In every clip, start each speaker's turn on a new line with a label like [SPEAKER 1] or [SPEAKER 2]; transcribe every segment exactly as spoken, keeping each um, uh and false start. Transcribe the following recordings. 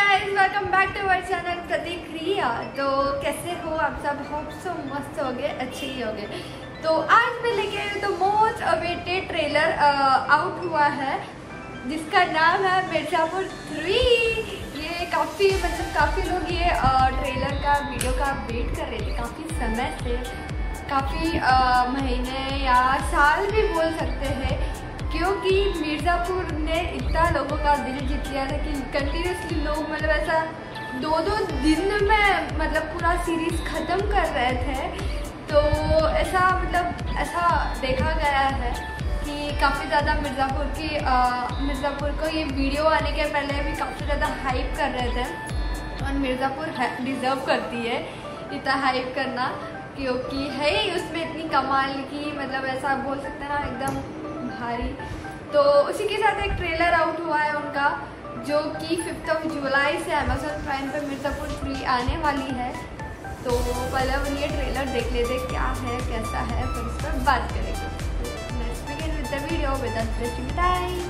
[SPEAKER 1] Guys, welcome back to our channel Prateek Riya. तो कैसे हो आप सब? होप सो मस्त हो गए, अच्छे ही हो गए। तो आज मैं लेके आई हूँ तो मोस्ट अवेटेड ट्रेलर आउट हुआ है जिसका नाम है मिर्जापुर थ्री। ये काफ़ी मतलब काफ़ी लोग ये ट्रेलर का वीडियो का वेट कर रहे थे काफ़ी समय से, काफ़ी महीने या साल भी बोल सकते हैं, क्योंकि मिर्ज़ापुर ने इतना लोगों का दिल जीत लिया था कि कंटिन्यूसली लोग मतलब ऐसा दो दो दिन में मतलब पूरा सीरीज़ ख़त्म कर रहे थे। तो ऐसा मतलब ऐसा देखा गया है कि काफ़ी ज़्यादा मिर्ज़ापुर की मिर्ज़ापुर को ये वीडियो आने के पहले भी काफ़ी ज़्यादा हाइप कर रहे थे, और मिर्ज़ापुर डिज़र्व करती है इतना हाइप करना, क्योंकि है ही उसमें इतनी कमाल की, मतलब ऐसा बोल सकते हैं ना एकदम भारी। तो उसी के साथ एक ट्रेलर आउट हुआ है उनका, जो कि फिफ्थ ऑफ जुलाई से अमेज़न प्राइम पे मिर्ज़ापुर थ्री आने वाली है। तो पहले हम ये ट्रेलर देख लेते क्या है कैसा है, फिर इस पर बात करेंगे। Let's begin with the video with interesting time.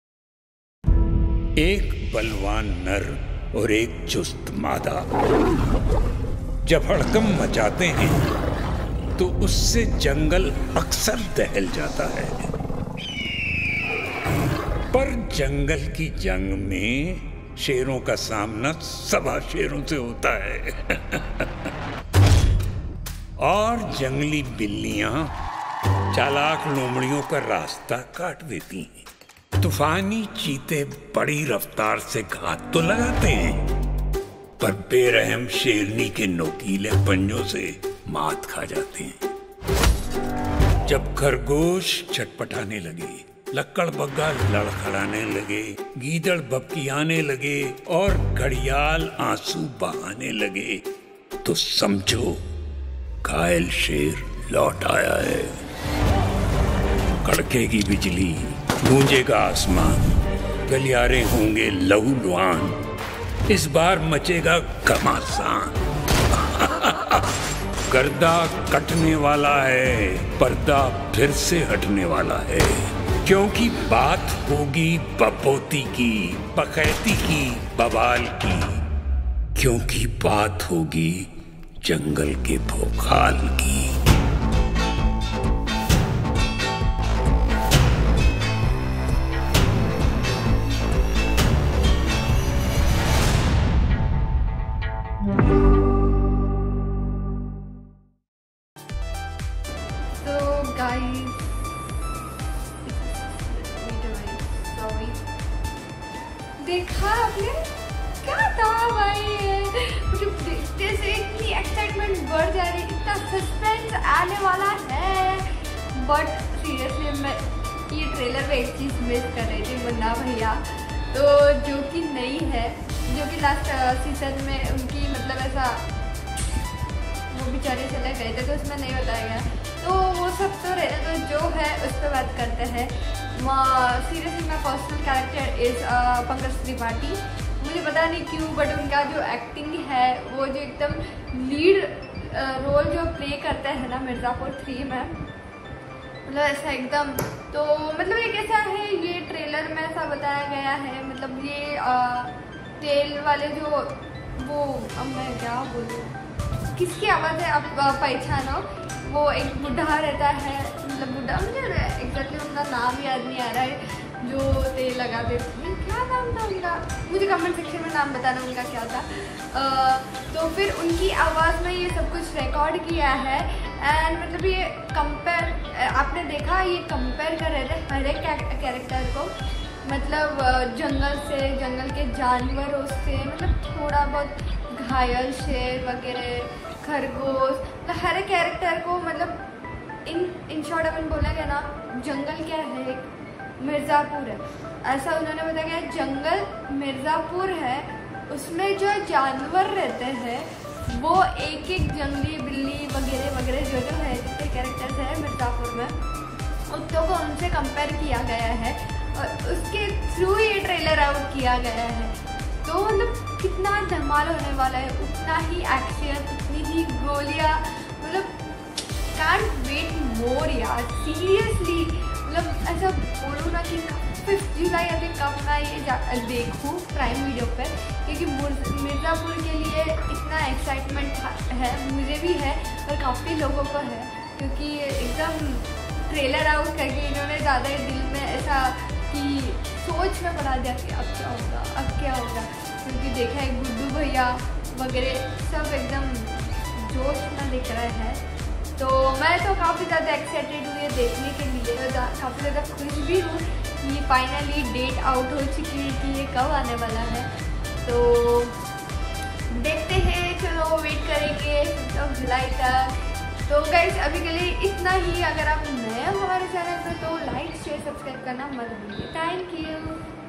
[SPEAKER 2] एक बलवान नर और एक चुस्त मादा जब हड़कंप मचाते हैं तो उससे जंगल अक्सर दहल जाता है, पर जंगल की जंग में शेरों का सामना सवा शेरों से होता है। और जंगली बिल्लियां चालाक लोमड़ियों का रास्ता काट देती हैं। तूफानी चीते बड़ी रफ्तार से घात तो लगाते हैं, पर बेरहम शेरनी के नोकीले पंजों से मात खा जाते हैं। जब खरगोश छटपटाने लगे, लक्कड़ बग्गा लड़खड़ाने लगे, गीदड़ बबकियाने लगे और घड़ियाल आंसू बहाने लगे, तो समझो घायल शेर लौट आया है। कड़केगी बिजली, गूंजेगा आसमान, गलियारे होंगे लहूलुहान, इस बार मचेगा घमासान। गर्दा कटने वाला है, पर्दा फिर से हटने वाला है, क्योंकि बात होगी बपोती की, बकैती की, बवाल की, क्योंकि बात होगी जंगल के भोकाल की।
[SPEAKER 1] देखा आपने क्या था भाई? मुझे देखते से इतनी एक्साइटमेंट बढ़ जा रही, इतना सस्पेंस आने वाला है। बट सीरियसली मैं ये ट्रेलर में एक चीज़ मिस कर रही थी, मुन्ना भैया, तो जो कि नई है, जो कि लास्ट सीजन में उनकी मतलब ऐसा वो बेचारे चले गए थे तो उसमें नहीं बताया गया। तो वो सब तो रहते, तो जो है उस पर बात करते हैं। Seriously my personal character is Pankaj Tripathi. मुझे पता नहीं क्यों, बट उनका जो एक्टिंग है, वो जो एकदम लीड रोल जो प्ले करते हैं ना मिर्ज़ापुर थ्री में, मतलब ऐसा एकदम, तो मतलब ये कैसा है, ये ट्रेलर में ऐसा बताया गया है, मतलब ये आ, तेल वाले जो वो, अब मैं क्या बोलूँ, किसकी आवाज़ है आप पहचानो, वो एक बुढ़ा रहता है, मतलब बुढ़ा मुझे एग्जैक्टली उनका नाम याद नहीं आ रहा है, जो तेल लगा देते हैं, क्या नाम था उनका, मुझे कमेंट सेक्शन में नाम बताना उनका क्या था। आ, तो फिर उनकी आवाज़ में ये सब कुछ रिकॉर्ड किया है। एंड मतलब ये कंपेयर, आपने देखा ये कंपेयर कर रहे थे हर एक कैरेक्टर को, मतलब जंगल से, जंगल के जानवरों से, मतलब थोड़ा बहुत घायल शेर वगैरह, खरगोश, तो हर एक कैरेक्टर को मतलब इन इन शॉर्ट अपन बोलेंगे ना, जंगल क्या है, मिर्ज़ापुर है, ऐसा उन्होंने बताया गया। जंगल मिर्ज़ापुर है, उसमें जो जानवर रहते हैं वो एक एक जंगली बिल्ली वगैरह वगैरह जो जो है जितने कैरेक्टर्स हैं मिर्ज़ापुर में, उनको को उनसे कंपेयर किया गया है और उसके थ्रू ये ट्रेलर आउट किया गया है। तो मतलब कितना धमाल होने वाला है, उतना ही एक्शन, उतनी ही गोलियाँ, मतलब कांट वेट मोर यार, सीरियसली। मतलब ऐसा बोलो ना कि फिफ्थ जुलाई अभी कब मैं ये देखूँ प्राइम वीडियो पर, क्योंकि मिर्ज़ापुर के लिए इतना एक्साइटमेंट है, मुझे भी है और काफ़ी लोगों को है, क्योंकि एकदम ट्रेलर आउट करके इन्होंने ज़्यादा दिल में ऐसा कि सोच में पड़ा दिया कि अब क्या होगा अब क्या होगा, क्योंकि देखा है गुड्डू भैया वगैरह सब एकदम जोश में दिख रहे हैं। तो मैं तो काफ़ी ज़्यादा एक्साइटेड हूँ ये देखने के लिए, तो काफ़ी ज़्यादा खुश भी हूँ कि फाइनली डेट आउट हो चुकी है कि ये कब आने वाला है। तो देखते हैं, चलो वेट करेंगे फिफ्थ जुलाई तक। तो गाइस अभी के लिए इतना ही। अगर आप नए हो हमारे चैनल पर तो लाइक शेयर सब्सक्राइब करना मत भूलिए। Thank you.